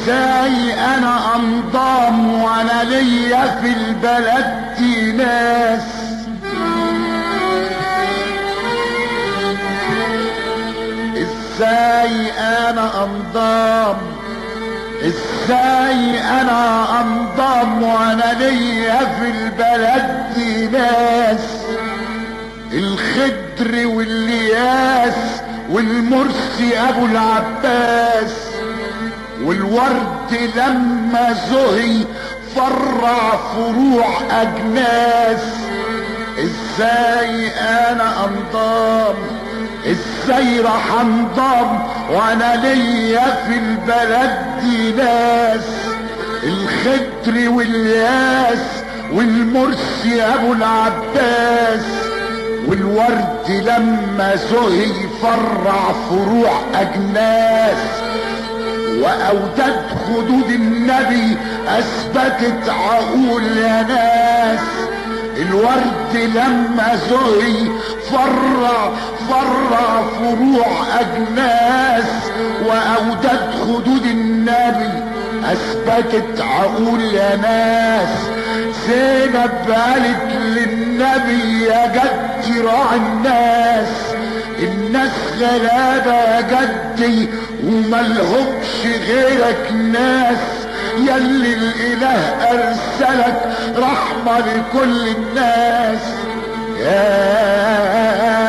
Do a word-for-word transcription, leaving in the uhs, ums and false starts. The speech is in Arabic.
ازاي انا انضام وانا ليا في البلد دي ناس؟ ازاي انا انضام ازاي انا انضام وانا ليا في البلد دي ناس؟ الخضر واللياس والمرسي ابو العباس والورد لما زهي فرع فروع اجناس. ازاي انا انضام ازاي راح انضام وانا ليا في البلد دي ناس؟ الخضر والياس والمرسي ابو العباس والورد لما زهي فرع فروع اجناس. واوداد خدود النبي اثبتت عقول يا ناس. الورد لما زهي فرع فرع فروع اجناس. واوداد خدود النبي اثبتت عقول يا ناس. زينب قالت للنبي يا جدي راعي الناس، الناس غلابة يا جدي وملهمش غيرك ناس. يلي الاله ارسلك رحمة لكل الناس. يا